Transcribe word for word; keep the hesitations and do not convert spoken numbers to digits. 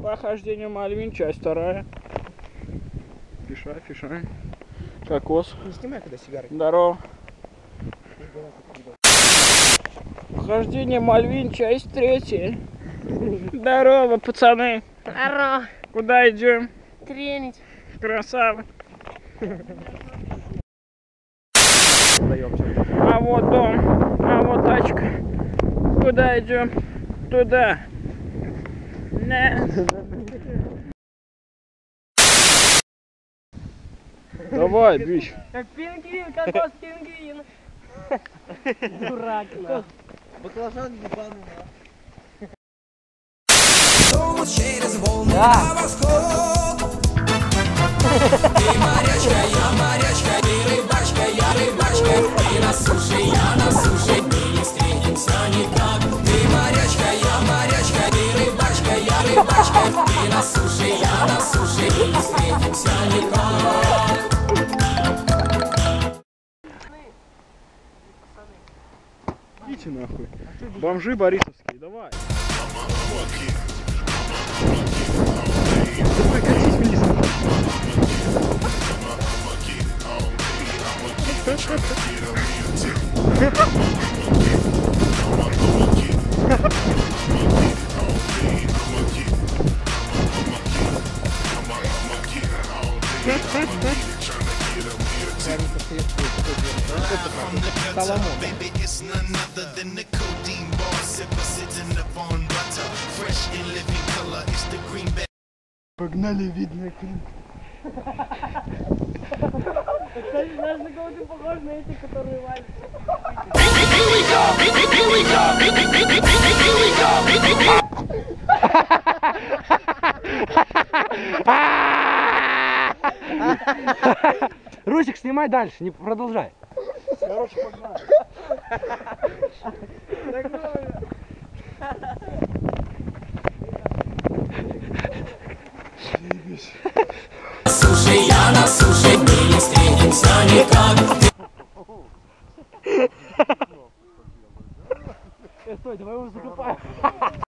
Похождение Мальвин, часть вторая. Фиша, фиша. Кокос. Не снимай, когда сигары. Здорово. Похождение Мальвин, часть третья. Здорово, пацаны. Здорово. Куда идем? Тренить. Красава. Даем, а вот дом, а вот тачка. Куда идем? Туда. Не. Давай, бич. Как пингвин, кокос, пингвин. Дурак. Баклажан ебаный, Снова через волны на восход. Ты морячка, я морячка, ты рыбачка, я рыбачка. Ты на суше, я на суше, мы не встретимся никак. Ты морячка, я морячка, ты рыбачка, я рыбачка. Ты на суше, я на суше, мы не встретимся никак. Идите нахуй. Бомжи борисовские, давай. Давай, катись вниз. Погнали, видно клип. Кстати, знаешь, на кого ты похож, на этих, которые валят. Русик, снимай дальше, не продолжай. Короче, погнали. Суше, я на суше, мы не встретимся никак. Стой, давай его закопаем.